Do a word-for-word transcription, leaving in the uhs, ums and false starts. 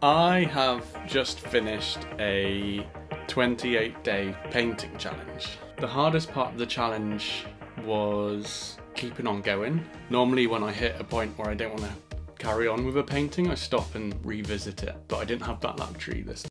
I have just finished a twenty-eight day painting challenge. The hardest part of the challenge was keeping on going. Normally when I hit a point where I don't want to carry on with a painting, I stop and revisit it, but I didn't have that luxury this